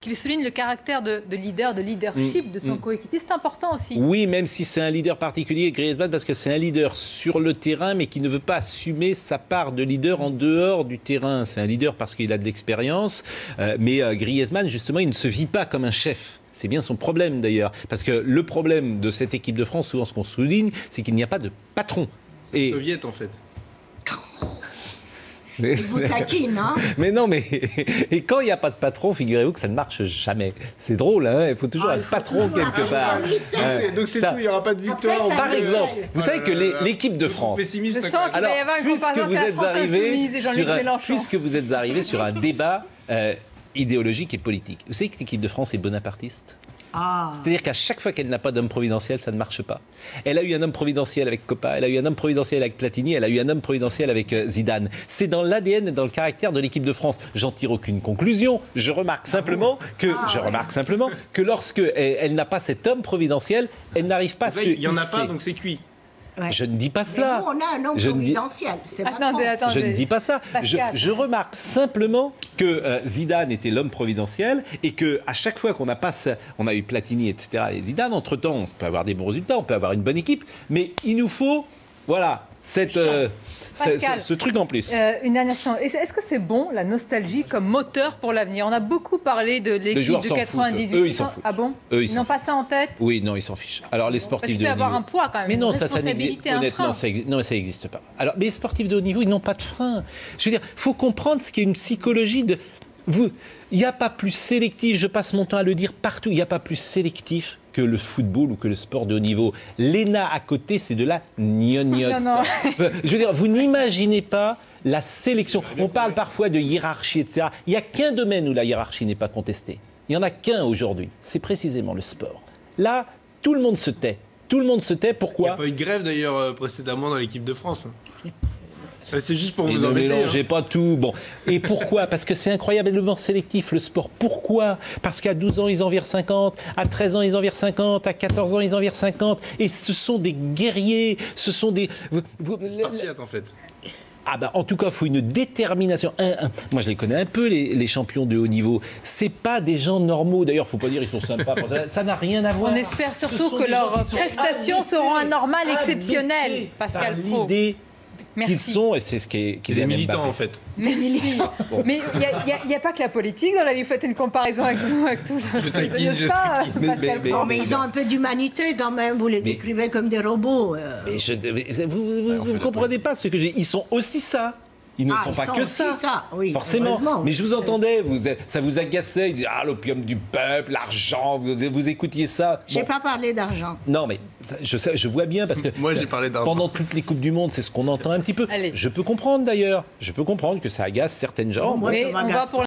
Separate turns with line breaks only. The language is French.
qu'il souligne le caractère de leader, de leadership de son coéquipier. C'est important aussi.
Oui, même si c'est un leader particulier, Griezmann, parce que c'est un leader sur le terrain, mais qui ne veut pas assumer sa part de leader en dehors du terrain. C'est un leader parce qu'il a de l'expérience, mais Griezmann, justement, il ne se vit pas comme un chef. C'est bien son problème d'ailleurs, parce que le problème de cette équipe de France, souvent ce qu'on souligne, c'est qu'il n'y a pas de patron.
Et soviète en fait.
Il vous taquine, hein?
Mais non, mais et quand il n'y a pas de patron, figurez-vous que ça ne marche jamais. C'est drôle, hein? Il faut toujours un patron quelque part.
Donc c'est tout, il n'y aura pas de victoire.
Par exemple, vous savez que l'équipe de France...
Alors,
puisque vous êtes arrivé sur un débat idéologique et politique, vous savez que l'équipe de France est bonapartiste? C'est-à-dire qu'à chaque fois qu'elle n'a pas d'homme providentiel, ça ne marche pas. Elle a eu un homme providentiel avec Copa, elle a eu un homme providentiel avec Platini, elle a eu un homme providentiel avec Zidane. C'est dans l'ADN et dans le caractère de l'équipe de France. J'en tire aucune conclusion. Je remarque simplement que lorsque elle n'a pas cet homme providentiel, elle n'arrive pas à se hisser.
Il n'y en a pas, donc c'est cuit.
Ouais.
Je ne dis pas cela.
Nous, on a un homme providentiel.
Attendez.
Je ne dis pas ça. Je remarque simplement que Zidane était l'homme providentiel et qu'à chaque fois qu'on a eu Platini, etc., et Zidane, entre-temps, on peut avoir des bons résultats, on peut avoir une bonne équipe, mais il nous faut, voilà, ce truc en plus.
Une dernière question. Est-ce que c'est bon, la nostalgie, comme moteur pour l'avenir? On a beaucoup parlé de l'équipe de 98.
Eux, ils s'en foutent.
Ah bon?
Ils
n'ont pas ça en tête?
Oui, non, ils s'en fichent. Alors, les sportifs de haut niveau...
Parce qu'il peut avoir un poids, quand même.
Mais non, ça n'existe pas. Honnêtement, ça n'existe pas. Alors, mais les sportifs de haut niveau, ils n'ont pas de frein. Je veux dire, il faut comprendre ce qu'est une psychologie de... Il n'y a pas plus sélectif, je passe mon temps à le dire partout, il n'y a pas plus sélectif que le football ou que le sport de haut niveau. L'ENA à côté, c'est de la gnognotte. Je veux dire, vous n'imaginez pas la sélection. On parle parfois de hiérarchie, etc. Il n'y a qu'un domaine où la hiérarchie n'est pas contestée. Il n'y en a qu'un aujourd'hui. C'est précisément le sport. Là, tout le monde se tait. Tout le monde se tait. Pourquoi?
Il n'y a pas eu de grève d'ailleurs précédemment dans l'équipe de France. C'est juste pour
vous
embêter.
Ne mélangez pas tout. Bon. Et pourquoi? Parce que c'est incroyablement sélectif, le sport. Pourquoi? Parce qu'à 12 ans, ils en virent 50. À 13 ans, ils en virent 50. À 14 ans, ils en virent 50. Et ce sont des guerriers. Ce sont des...
Spartiates, en fait.
Ah ben, en tout cas, il faut une détermination. Moi, je les connais un peu, les champions de haut niveau. C'est pas des gens normaux. D'ailleurs, faut pas dire ils sont sympas. Ça n'a rien à voir.
On espère surtout que leurs prestations seront anormales, exceptionnelles. Pascal Praud.
Qu'ils sont, et c'est ce qui est
des militants en fait.
Mais il n'y a pas que la politique dans la vie, faites une comparaison avec tout.
Je taquine.
Mais ils ont un peu d'humanité quand même, vous les décrivez comme des robots.
Mais vous ne comprenez pas ce que j'ai. Ils sont aussi ça. Ils ne sont pas que ça,
oui,
forcément. Mais je vous entendais, ça vous agaçait. Ils disaient, l'opium du peuple, l'argent, vous écoutiez ça.
J'ai pas parlé d'argent.
Non, mais je vois bien parce que
moi, j'ai parlé d'argent.
Pendant toutes les Coupes du Monde, c'est ce qu'on entend un petit peu.
Allez.
Je peux comprendre d'ailleurs. Je peux comprendre que ça agace certaines gens.
Moi, ça m'agace.